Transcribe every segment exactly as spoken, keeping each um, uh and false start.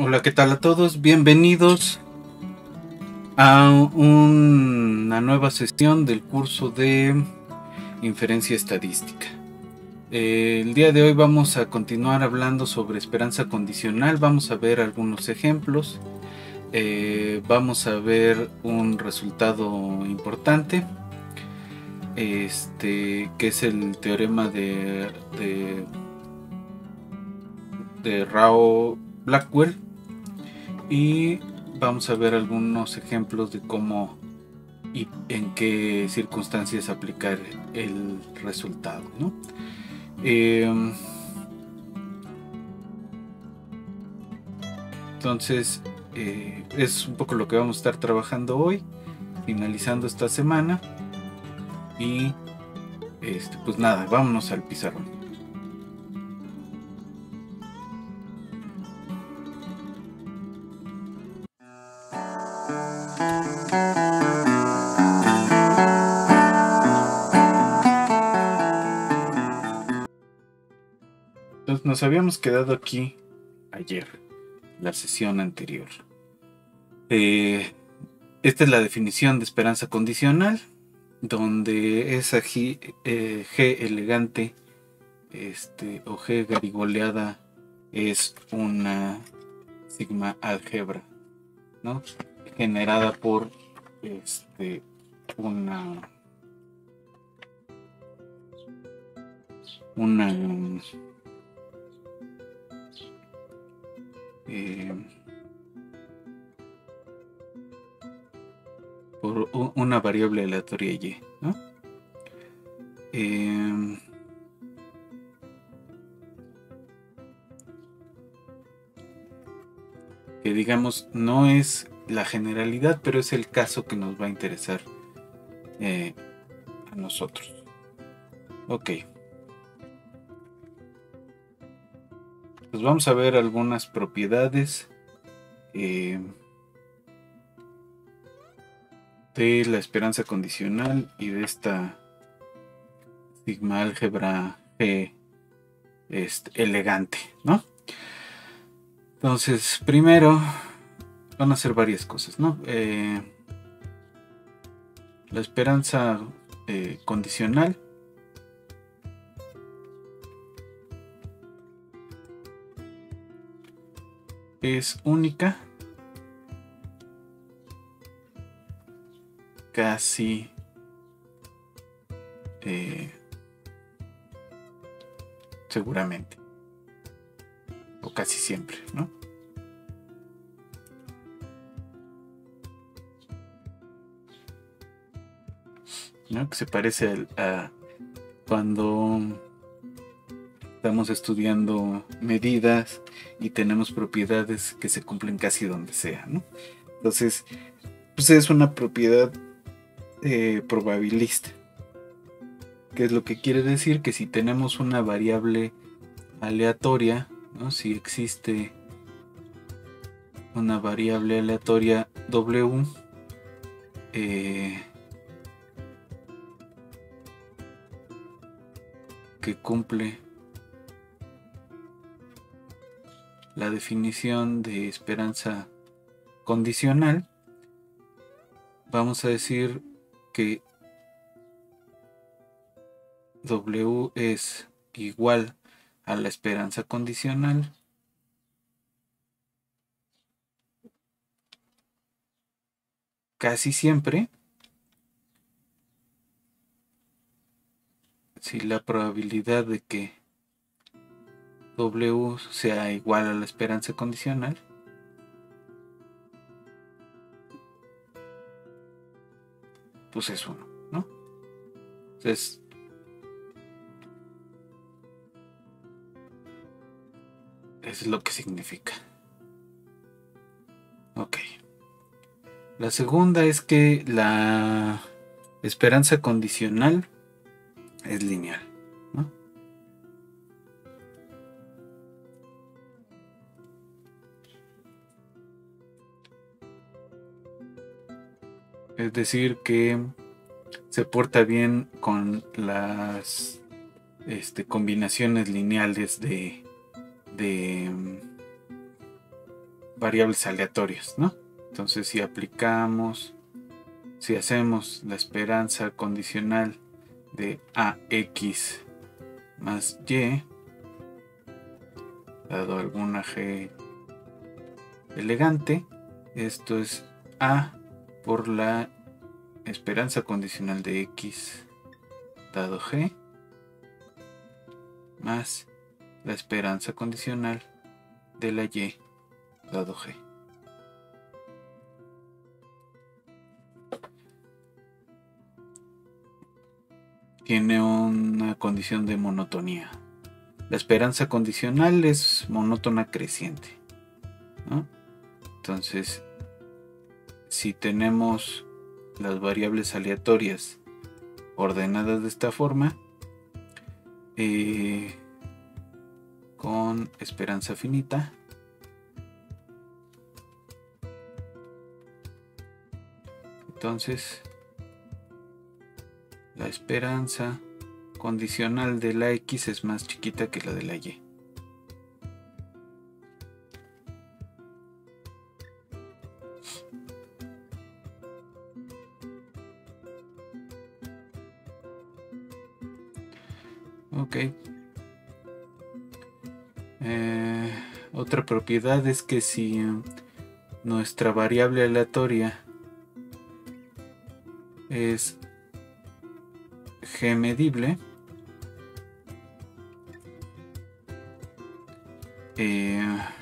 Hola, ¿qué tal a todos? Bienvenidos a un- una nueva sesión del curso de inferencia estadística. Eh, el día de hoy vamos a continuar hablando sobre esperanza condicional. Vamos a ver algunos ejemplos. Eh, vamos a ver un resultado importante, este, que es el teorema de, de, de Rao-Blackwell, y vamos a ver algunos ejemplos de cómo y en qué circunstancias aplicar el resultado, ¿no? Eh, entonces, eh, es un poco lo que vamos a estar trabajando hoy, finalizando esta semana. Y este, pues nada, vámonos al pizarrón. Entonces, nos habíamos quedado aquí ayer, la sesión anterior. Eh, esta es la definición de esperanza condicional, donde esa G, eh, G elegante este, o G garigoleada es una sigma álgebra, ¿no? Generada por este, una una eh, por una variable aleatoria y, ¿no? Eh, que digamos no es la generalidad, pero es el caso que nos va a interesar eh, a nosotros. Ok. Pues vamos a ver algunas propiedades eh, de la esperanza condicional y de esta sigma álgebra G este, elegante, ¿no? Entonces, primero van a ser varias cosas, ¿no? Eh, la esperanza eh, condicional es única casi eh, seguramente, o casi siempre, ¿no? ¿No? Que se parece a, a cuando estamos estudiando medidas y tenemos propiedades que se cumplen casi donde sea, ¿no? Entonces, pues es una propiedad eh, probabilista. ¿Qué es lo que quiere decir? Que si tenemos una variable aleatoria, ¿no? Si existe una variable aleatoria W, eh, que cumple la definición de esperanza condicional, vamos a decir que W es igual a la esperanza condicional casi siempre si la probabilidad de que W sea igual a la esperanza condicional pues es uno, ¿no? Entonces, eso es lo que significa. Ok. La segunda es que la esperanza condicional es lineal, ¿no? Es decir, que se porta bien con las este, combinaciones lineales de, de variables aleatorias, ¿no? Entonces si aplicamos, si hacemos la esperanza condicional de ax más y, dado alguna g elegante, esto es a por la esperanza condicional de x dado g más la esperanza condicional de la y dado g. Tiene una condición de monotonía. La esperanza condicional es monótona creciente, ¿no? Entonces, si tenemos las variables aleatorias ordenadas de esta forma, eh, con esperanza finita, entonces la esperanza condicional de la x es más chiquita que la de la y. Ok. Eh, otra propiedad es que si nuestra variable aleatoria es g medible, eh,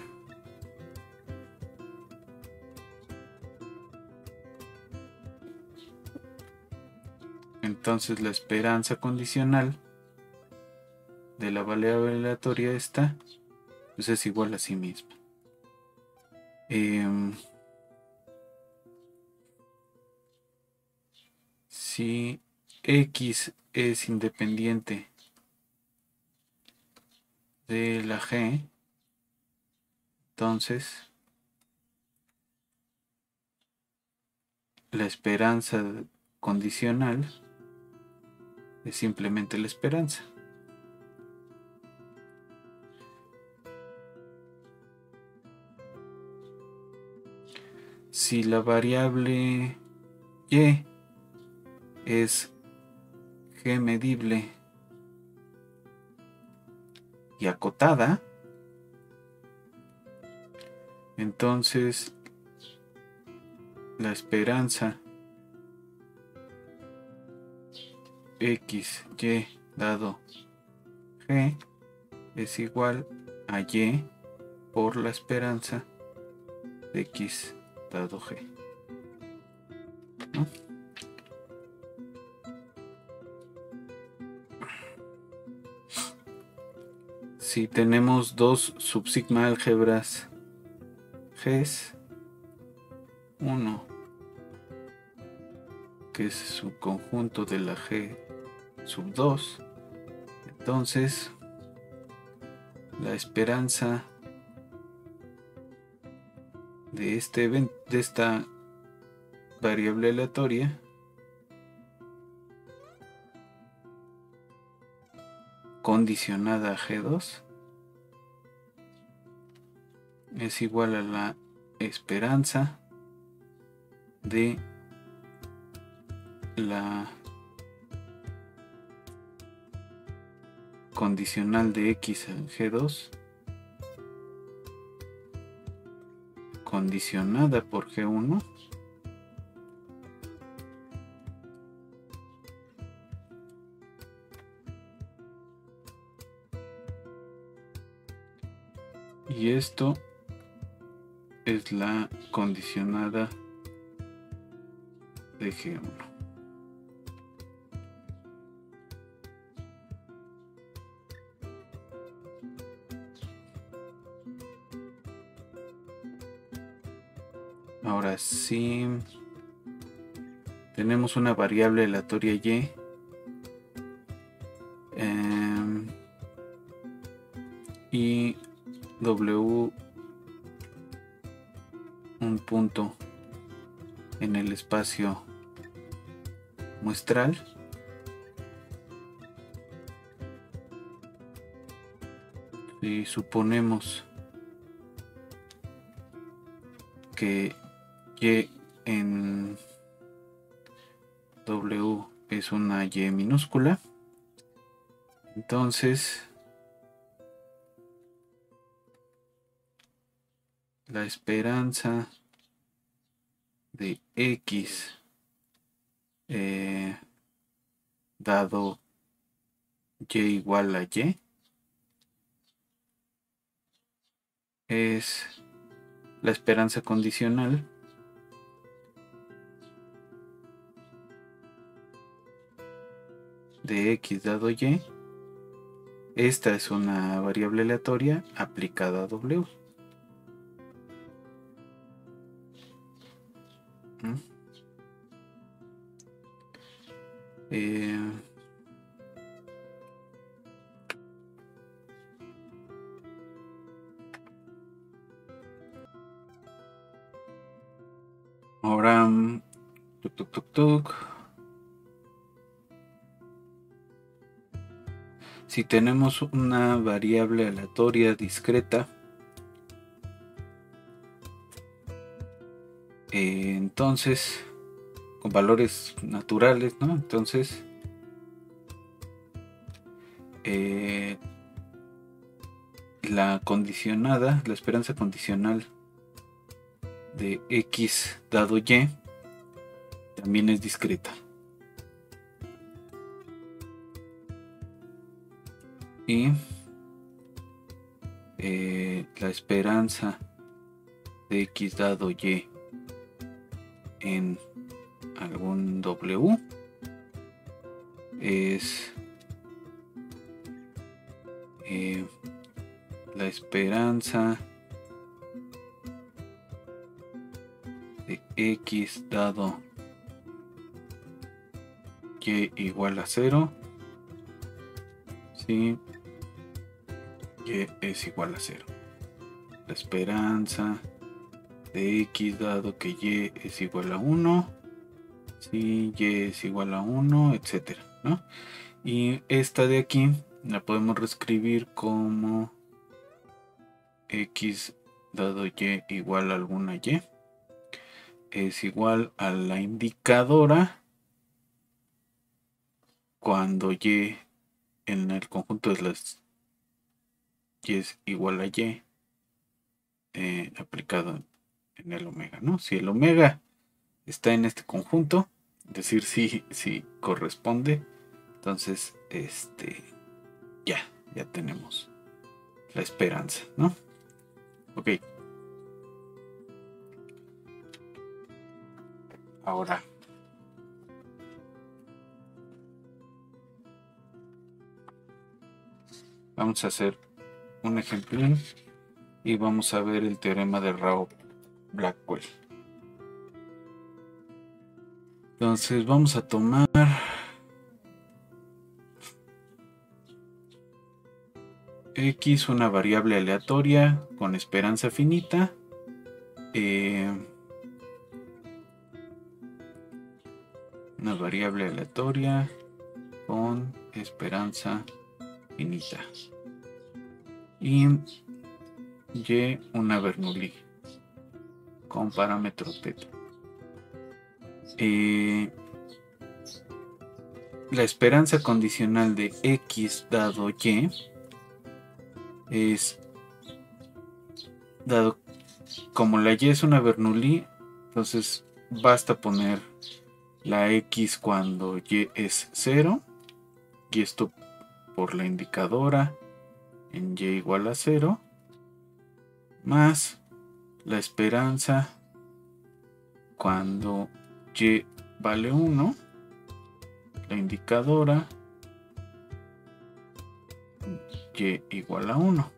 entonces la esperanza condicional de la variable aleatoria esta pues es igual a sí misma. Eh, si x es independiente de la g, entonces la esperanza condicional es simplemente la esperanza. Si la variable y es g medible y acotada, entonces la esperanza x, y dado g es igual a y por la esperanza de x dado g, ¿no? Si tenemos dos subsigma álgebras Gs, uno que es su conjunto de la G sub dos, entonces la esperanza de, este, de esta variable aleatoria condicionada a G dos es igual a la esperanza de la condicional de x en G dos condicionada por G uno y esto es la condicionada de G uno. Ahora sí, tenemos una variable aleatoria y eh, y w un punto en el espacio muestral. Si suponemos que Y en W es una Y minúscula, entonces la esperanza de X eh, dado Y igual a Y es la esperanza condicional de X dado Y. Esta es una variable aleatoria aplicada a W. ¿Mm? Eh, ahora, tuk, tuk, tuk, tuk. Si tenemos una variable aleatoria discreta, eh, entonces, con valores naturales, ¿no? Entonces, eh, la condicionada, la esperanza condicional de X dado Y también es discreta. Y eh, la esperanza de X dado Y en algún W es eh, la esperanza de X dado Y igual a cero si Y es igual a cero. La esperanza de X dado que Y es igual a uno si Y es igual a uno, etcétera, ¿no? Y esta de aquí la podemos reescribir como X dado Y igual a alguna Y es igual a la indicadora cuando Y en el conjunto de las Y es igual a Y eh, aplicado en el omega, ¿no? Si el omega está en este conjunto, es decir, si, si corresponde, entonces este ya, ya tenemos la esperanza, ¿no? Ok. Ahora, vamos a hacer un ejemplín y vamos a ver el teorema de Rao-Blackwell. Entonces vamos a tomar X, una variable aleatoria con esperanza finita. Eh, una variable aleatoria con esperanza finita. Y Y, una Bernoulli con parámetro teta. Eh, la esperanza condicional de X dado Y es dado como la Y es una Bernoulli, entonces basta poner la X cuando Y es cero, y esto por la indicadora en Y igual a cero, más la esperanza cuando Y vale uno, la indicadora Y igual a uno.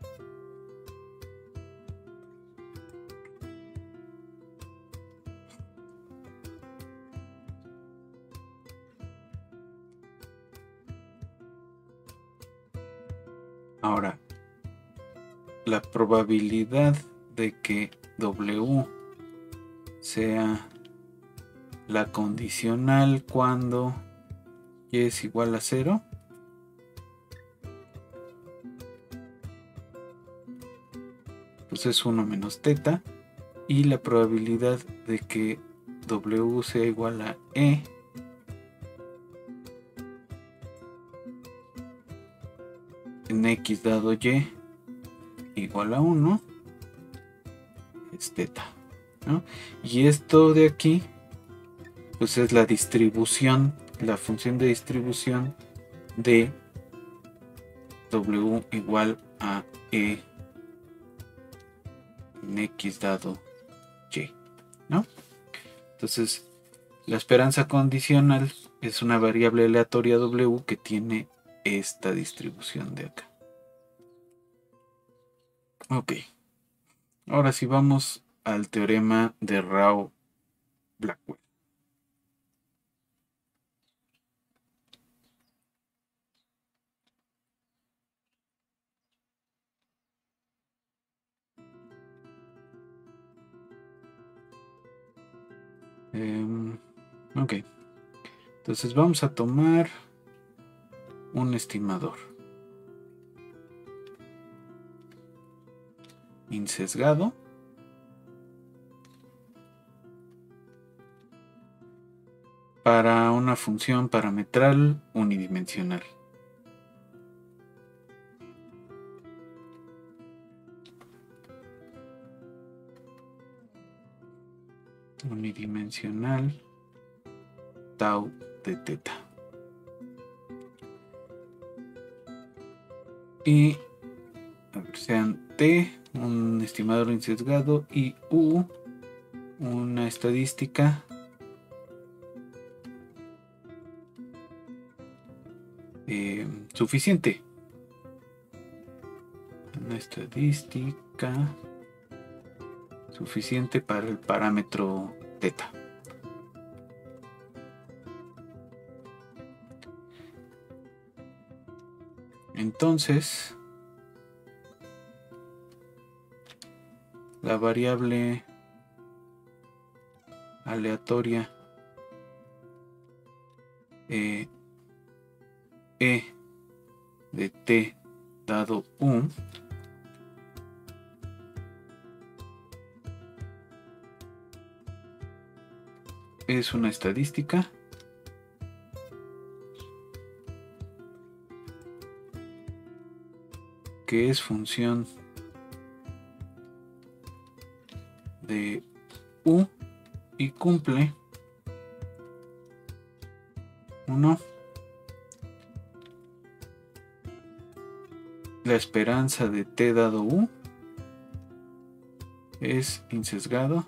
Ahora, la probabilidad de que W sea la condicional cuando Y es igual a cero pues es uno menos teta, y la probabilidad de que W sea igual a E en X dado Y igual a uno es teta, ¿no? Y esto de aquí pues es la distribución, la función de distribución de W igual a E en X dado Y, ¿no? Entonces la esperanza condicional es una variable aleatoria W que tiene esta distribución de acá. Ok, ahora sí vamos al teorema de Rao-Blackwell. Eh, ok, entonces vamos a tomar un estimador insesgado para una función parametral unidimensional. Unidimensional tau de teta. Y a ver, sean T, un estimador insesgado, y U, una estadística eh, suficiente. Una estadística suficiente para el parámetro teta. Entonces, la variable aleatoria eh, E de T dado U es una estadística que es función de U y cumple uno la esperanza de T dado U es insesgado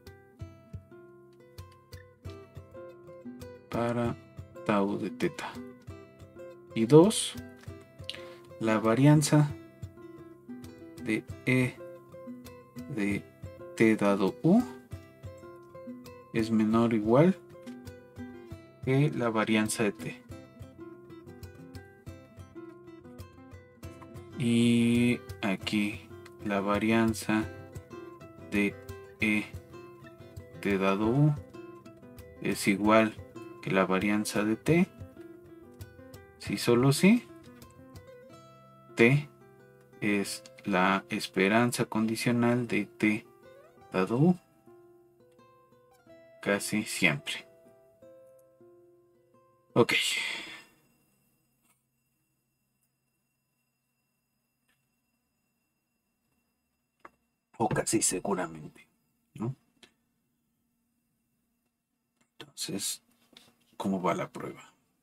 para tau de teta, y dos la varianza de E de T dado U es menor o igual que la varianza de T. Y aquí la varianza de E T dado U es igual que la varianza de T, si solo si T es la esperanza condicional de T dado U, casi siempre. Ok. O casi seguramente, ¿no? Entonces, ¿cómo va la prueba?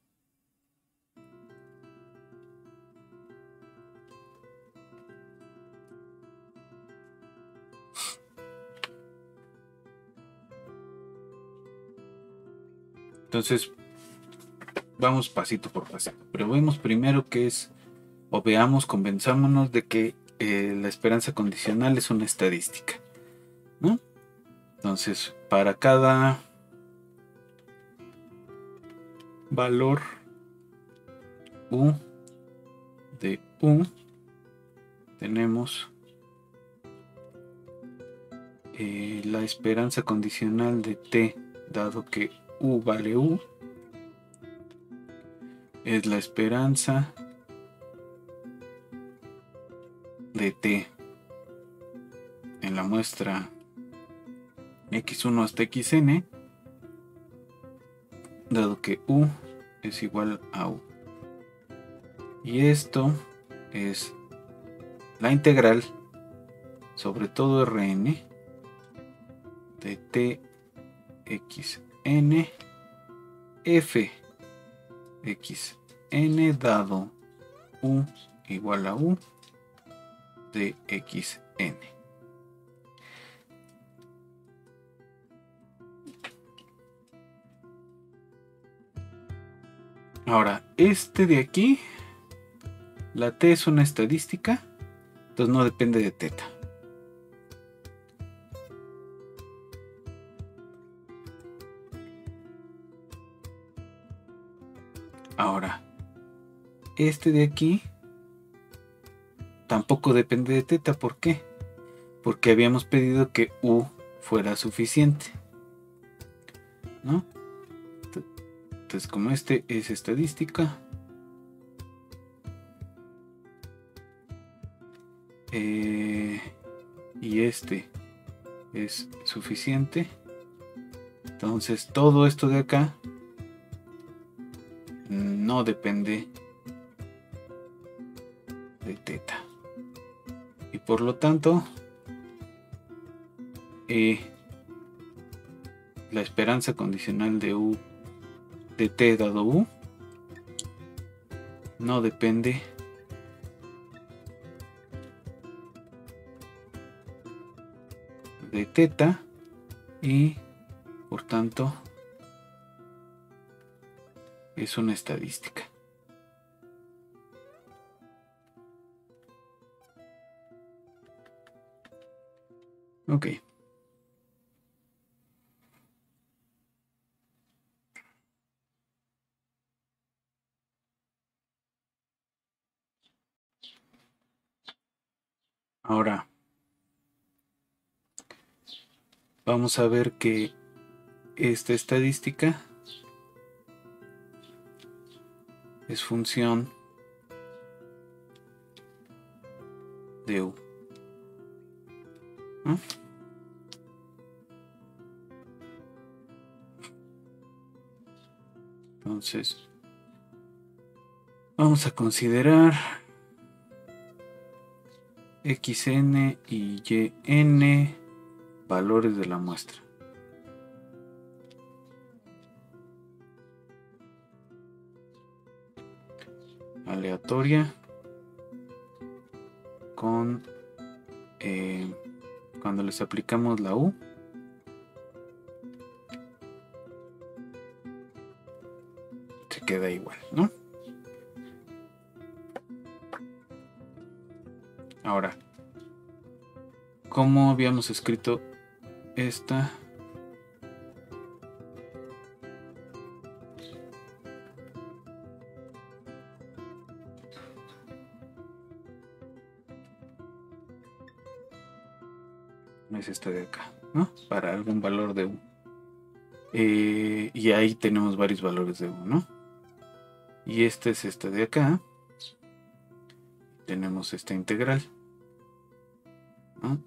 Entonces, vamos pasito por pasito. Pero vemos primero que es, o veamos, convenzámonos de que eh, la esperanza condicional es una estadística, ¿no? Entonces, para cada valor U de U, tenemos eh, la esperanza condicional de T, dado que U vale U, es la esperanza de T en la muestra equis uno hasta equis ene, dado que u es igual a u. Y esto es la integral sobre todo Rn de t xn f xn dado u igual a u de xn. Ahora, este de aquí, la t es una estadística, entonces no depende de teta. Ahora, este de aquí tampoco depende de teta. ¿Por qué? Porque habíamos pedido que u fuera suficiente, ¿no? Entonces, como este es estadística, eh, y este es suficiente, entonces todo esto de acá no depende de teta. Y por lo tanto, eh, la esperanza condicional de u de t dado u no depende de teta y por tanto es una estadística. Ok. Ahora vamos a ver que esta estadística es función de u, ¿no? Entonces vamos a considerar xn y yn valores de la muestra. Aleatoria con eh, cuando les aplicamos la u, se queda igual, ¿no? Ahora, ¿cómo habíamos escrito esta? Es esta de acá, ¿no? Para algún valor de u. Eh, y ahí tenemos varios valores de u, ¿no? Y esta es esta de acá. Tenemos esta integral, ¿no?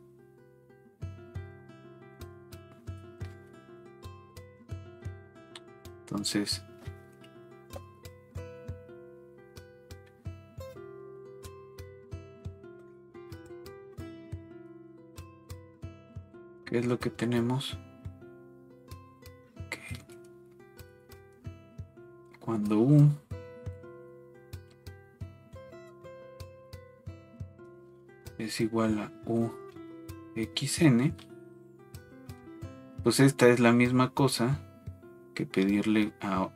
Entonces, ¿qué es lo que tenemos? Que cuando u es igual a u xn, pues esta es la misma cosa que pedirle a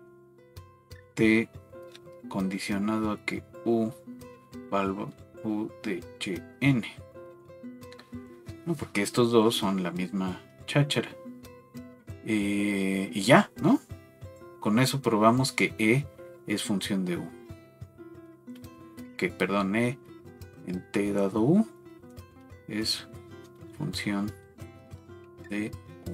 t condicionado a que u valga u de yn, ¿no? Porque estos dos son la misma cháchara. Eh, y ya, ¿no? Con eso probamos que e es función de u. Que, perdón, e en t dado u es función de u.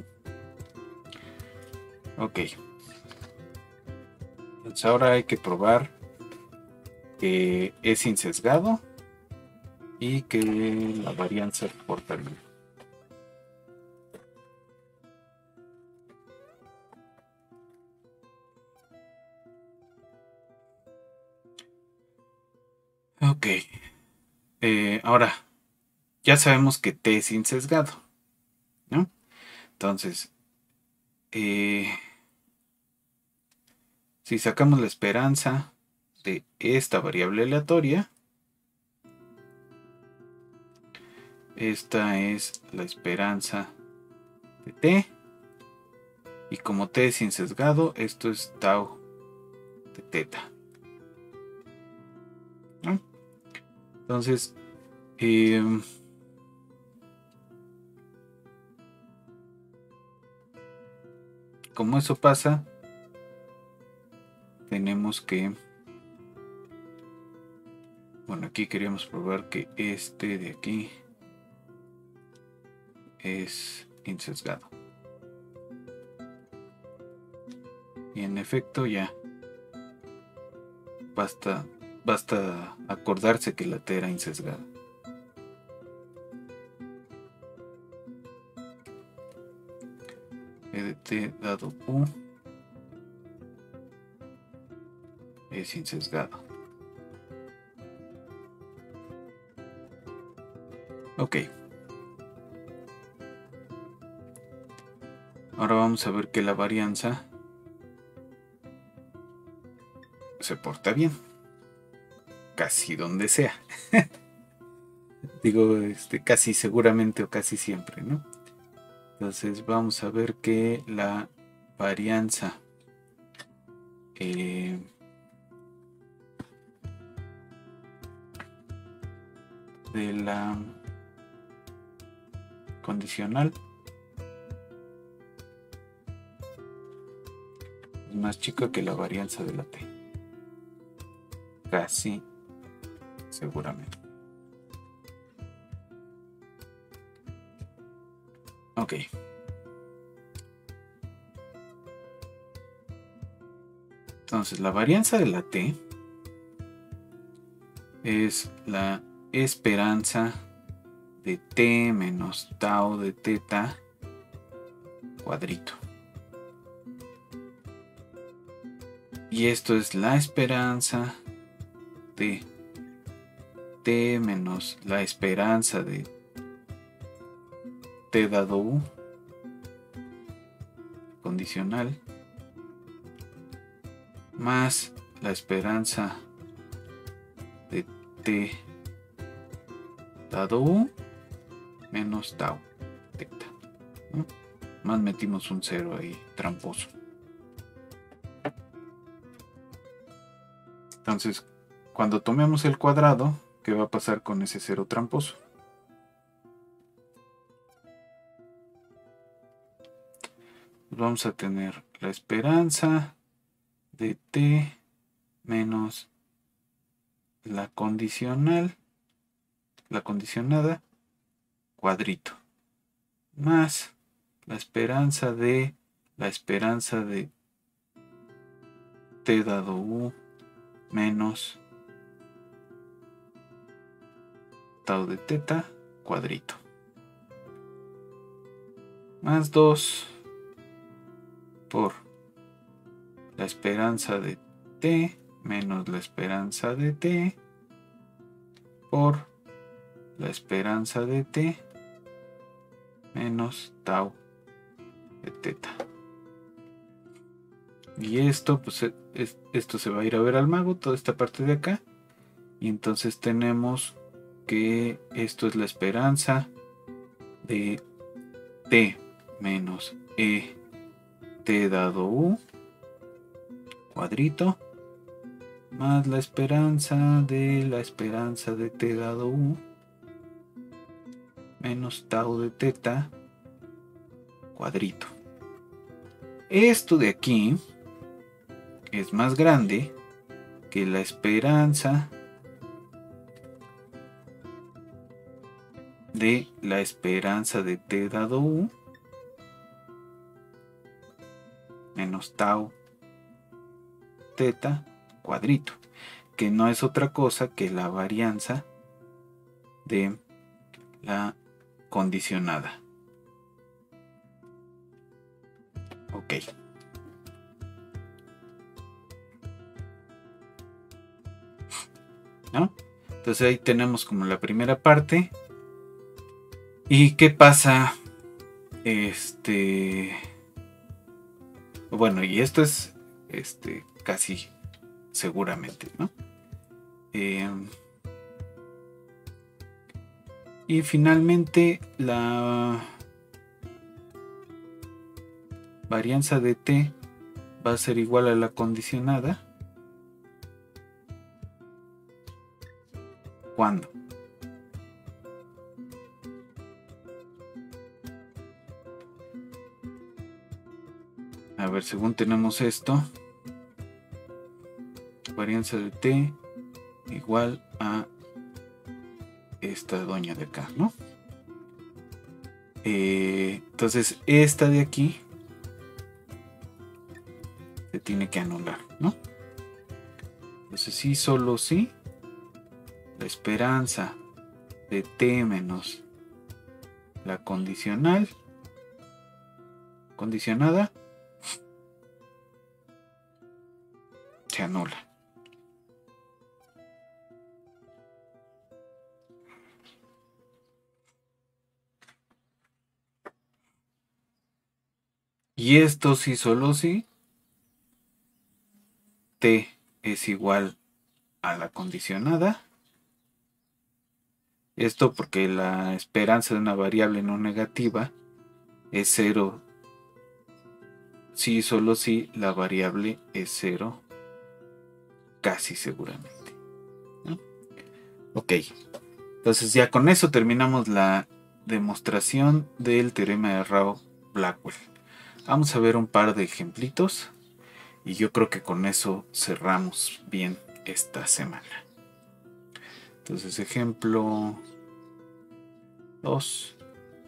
Ok. Entonces ahora hay que probar que es insesgado y que la varianza porta bien. Ok. Eh, ahora, ya sabemos que T es insesgado, ¿no? Entonces, eh, si sacamos la esperanza de esta variable aleatoria, esta es la esperanza de T. Y como T es insesgado, esto es tau de teta, ¿no? Entonces, eh, como eso pasa, tenemos que, bueno, aquí queríamos probar que este de aquí es insesgado. Y en efecto ya basta, basta acordarse que la T era insesgada. E de T dado U es insesgado. Ok. Ahora vamos a ver que la varianza se porta bien. Casi donde sea. Digo, este, casi seguramente o casi siempre, ¿no? Entonces vamos a ver que la varianza eh, de la condicional es más chica que la varianza de la T. Casi seguramente. Ok. Entonces la varianza de la T es la esperanza de T menos tau de teta cuadrito. Y esto es la esperanza de T menos la esperanza de T dado U condicional más la esperanza de T dado U menos tau teta, ¿no? Más metimos un cero ahí tramposo. Entonces, cuando tomemos el cuadrado, ¿qué va a pasar con ese cero tramposo? Vamos a tener la esperanza de T menos la condicional, la condicionada, cuadrito, más la esperanza de la esperanza de T dado U menos tau de teta cuadrito, más dos por la esperanza de T menos la esperanza de T por la esperanza de T menos tau de teta. Y esto, pues es, esto se va a ir a ver al mago, toda esta parte de acá. Y entonces tenemos que esto es la esperanza de T menos E T dado U cuadrito más la esperanza de la esperanza de T dado U menos tau de teta cuadrito. Esto de aquí es más grande que la esperanza de la esperanza de T dado U menos tau teta cuadrito, que no es otra cosa que la varianza de la condicionada. Ok. ¿No? Entonces ahí tenemos como la primera parte. ¿Y qué pasa? Este... Bueno, y esto es este, casi seguramente, ¿no? Eh, y finalmente la varianza de t va a ser igual a la condicionada. ¿Cuándo? A ver, según tenemos esto, varianza de t igual a esta doña de acá, ¿no? Eh, entonces esta de aquí se tiene que anular, ¿no? Entonces sí, solo sí, la esperanza de t menos la condicional, condicionada, se anula. Y esto sí, solo sí, t es igual a la condicionada. Esto porque la esperanza de una variable no negativa es cero. Sí, solo si la variable es cero, casi seguramente, ¿no? Ok, entonces ya con eso terminamos la demostración del teorema de Rao-Blackwell. Vamos a ver un par de ejemplitos y yo creo que con eso cerramos bien esta semana. Entonces, ejemplo dos.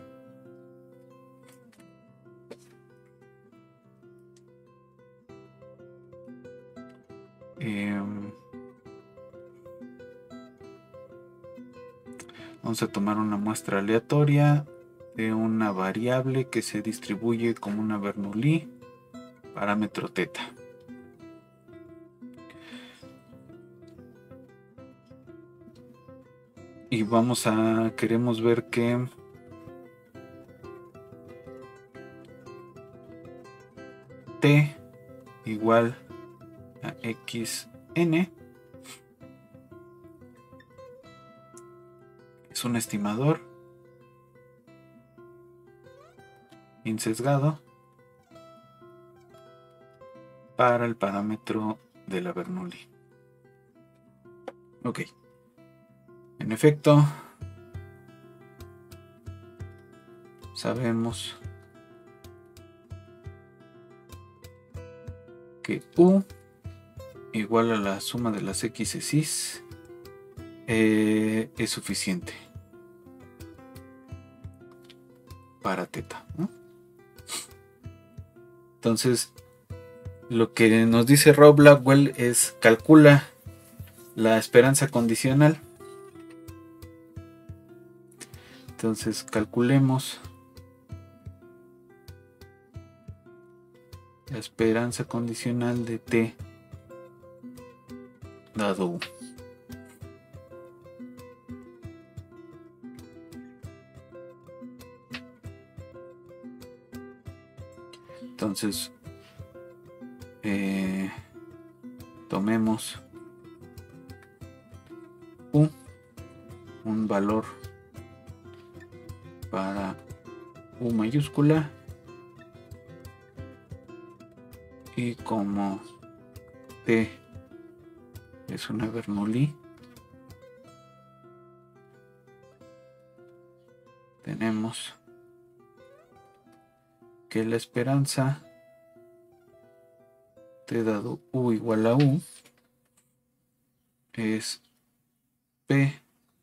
Eh, vamos a tomar una muestra aleatoria de una variable que se distribuye como una Bernoulli, parámetro teta. Y vamos a, queremos ver que t igual a xn es un estimador insesgado para el parámetro de la Bernoulli. Ok. En efecto, sabemos que U igual a la suma de las x's eh, es suficiente para teta, ¿no? Entonces, lo que nos dice Rao-Blackwell es calcula la esperanza condicional. Entonces calculemos la esperanza condicional de t dado U. Entonces eh, tomemos U, un valor para U mayúscula, y como t es una Bernoulli, tenemos que la esperanza t dado U igual a U es P,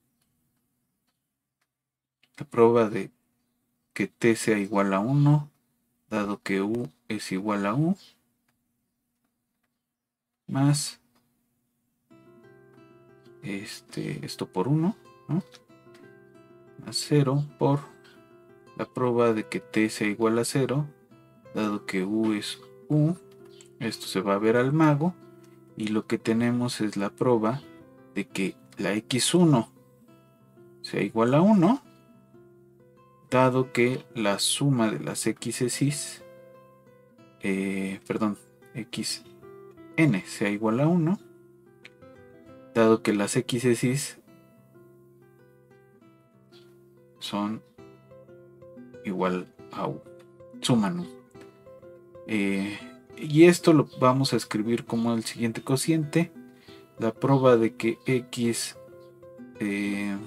la prueba de que t sea igual a uno, dado que U es igual a U, más este, esto por uno, ¿no? Más cero por la prueba de que t sea igual a cero, dado que U es U. Esto se va a ver al mago, y lo que tenemos es la prueba de que la equis uno sea igual a uno, dado que la suma de las x's, eh, perdón, xn sea igual a uno, dado que las x's son igual a u, suman u. Eh, y esto lo vamos a escribir como el siguiente cociente. La prueba de que x eh,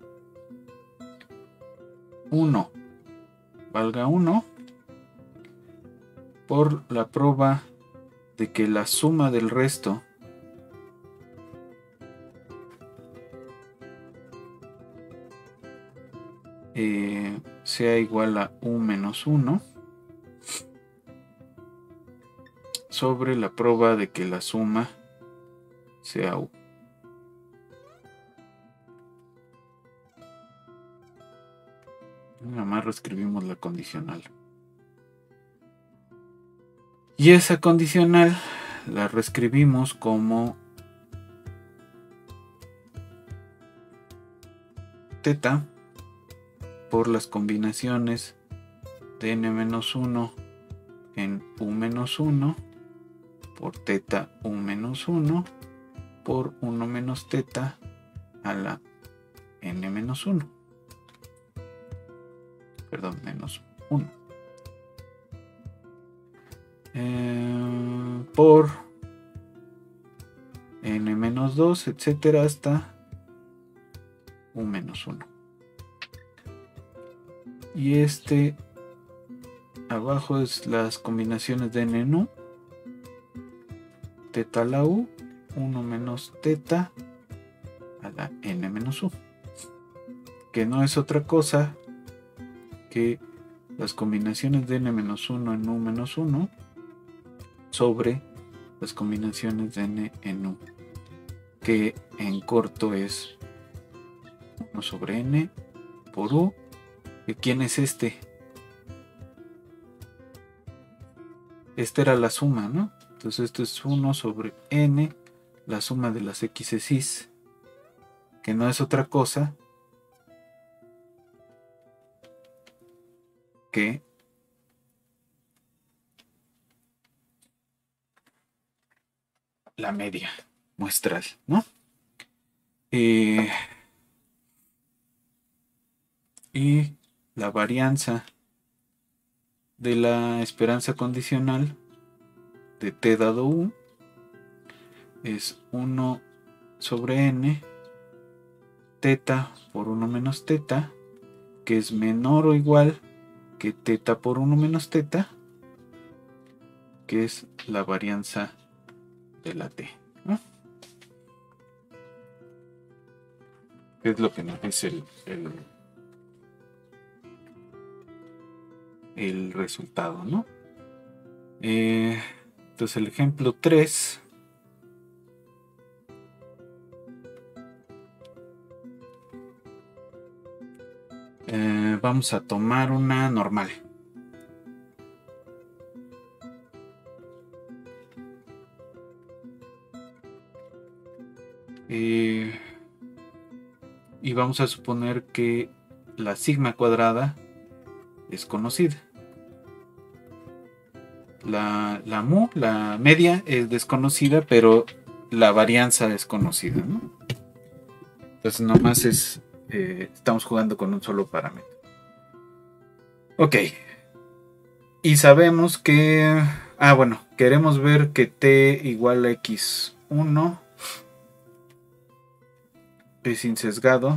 uno valga uno por la prueba de que la suma del resto eh, sea igual a u menos uno sobre la prueba de que la suma sea u. Nada más reescribimos la condicional. Y esa condicional la reescribimos como teta por las combinaciones de n menos uno en u menos uno por teta u menos uno por uno menos teta a la n menos uno. Perdón, menos uno. Eh, por n menos dos, etcétera, hasta u menos uno. Y este abajo es las combinaciones de n en u, teta a la u, uno menos teta a la n menos u, que no es otra cosa que las combinaciones de n menos uno en u menos uno sobre las combinaciones de n en u, que en corto es uno sobre n por u. ¿Y quién es este? Esta era la suma, ¿no? Entonces esto es uno sobre n, la suma de las x's, que no es otra cosa que la media muestral, ¿no? Eh, y la varianza de la esperanza condicional de t dado u es uno sobre n teta por uno menos teta, que es menor o igual que teta por uno menos teta, que es la varianza de la t, ¿no? ¿Qué es lo que nos dice el, el, el resultado, ¿no? Eh, entonces el ejemplo tres eh, vamos a tomar una normal. Eh, y vamos a suponer que la sigma cuadrada es conocida. La, la mu, la media, es desconocida, pero la varianza es conocida, ¿no? Entonces nomás es, eh, estamos jugando con un solo parámetro. Ok. Y sabemos que, ah bueno, queremos ver que t igual a equis uno es insesgado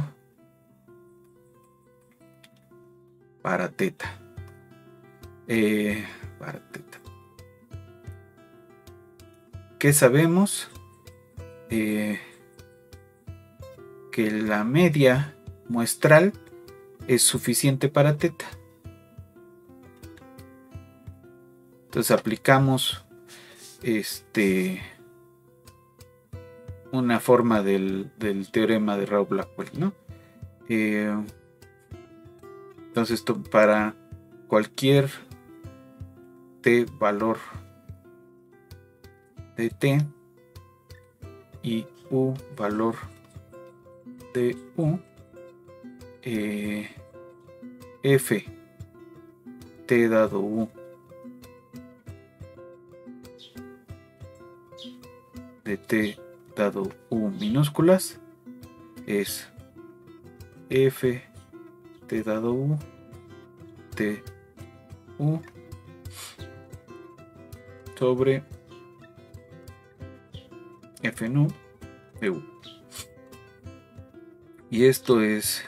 para teta. Eh, para teta. ¿Qué sabemos? Eh, que la media muestral es suficiente para teta. Entonces aplicamos este una forma del, del teorema de Rao-Blackwell, ¿no? Eh, entonces esto para cualquier t valor de t y u valor de U, eh, f t dado U de t dado U minúsculas es f t dado U t U sobre f nu de U. Y esto es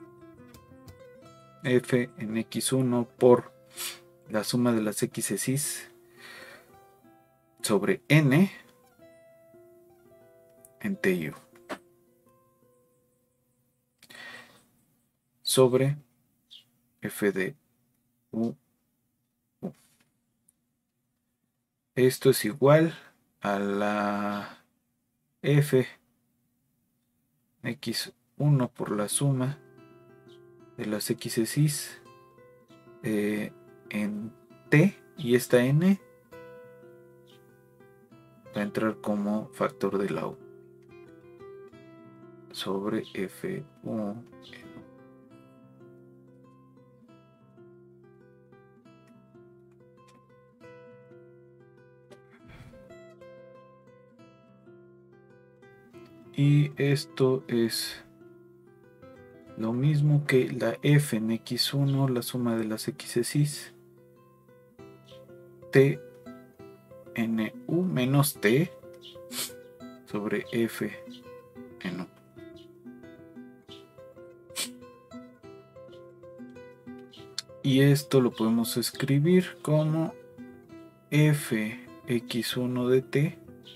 f en equis uno por la suma de las x's sobre n en t y U sobre f de U, U. Esto es igual a la f equis uno por la suma de las x's eh, en t, y esta n va a entrar como factor de la U sobre f u. Y esto es lo mismo que la f en equis uno, la suma de las x's, t en U menos t sobre f en U. Y esto lo podemos escribir como f equis uno de t,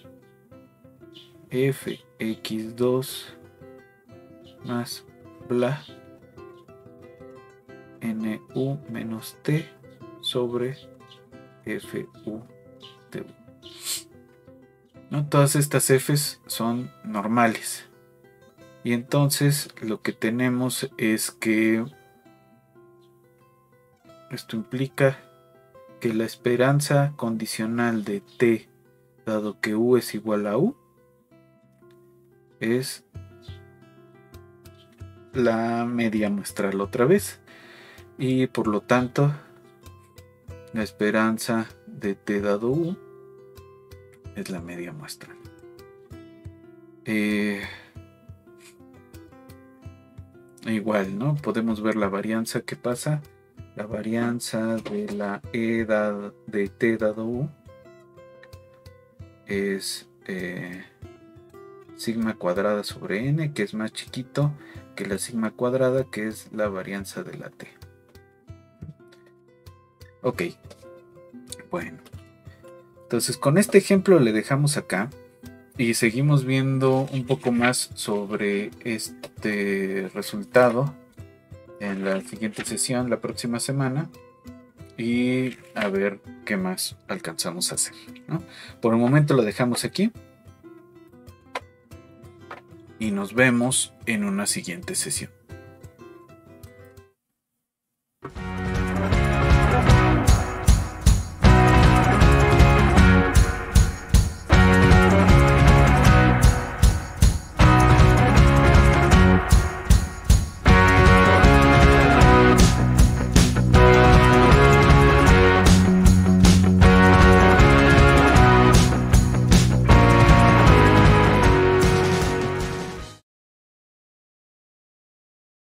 f equis dos más bla n u menos t sobre f u de U. ¿No? Todas estas f's son normales. Y entonces lo que tenemos es que esto implica que la esperanza condicional de t, dado que U es igual a U, es la media muestral otra vez, y por lo tanto la esperanza de t dado U es la media muestral. Eh, igual, ¿no? Podemos ver la varianza que pasa. La varianza de la E dado, de t dado U es eh, sigma cuadrada sobre n, que es más chiquito que la sigma cuadrada, que es la varianza de la t. Ok, bueno, entonces con este ejemplo le dejamos acá y seguimos viendo un poco más sobre este resultado en la siguiente sesión, la próxima semana, y a ver qué más alcanzamos a hacer, ¿no? Por el momento lo dejamos aquí y nos vemos en una siguiente sesión.